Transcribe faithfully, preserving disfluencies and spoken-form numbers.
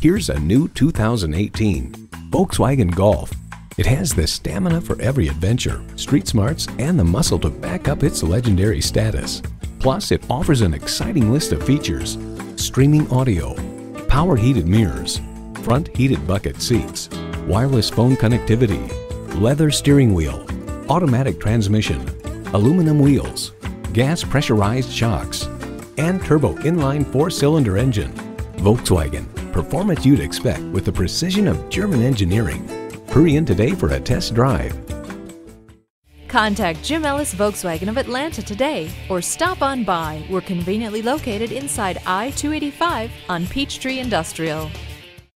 Here's a new two thousand eighteen Volkswagen Golf. It has the stamina for every adventure, street smarts, and the muscle to back up its legendary status. Plus, it offers an exciting list of features: streaming audio, power heated mirrors, front heated bucket seats, wireless phone connectivity, leather steering wheel, automatic transmission, aluminum wheels, gas pressurized shocks, and turbo inline four-cylinder engine. Volkswagen, performance you'd expect with the precision of German engineering. Hurry in today for a test drive. Contact Jim Ellis Volkswagen of Atlanta today or stop on by. We're conveniently located inside I two eighty-five on Peachtree Industrial.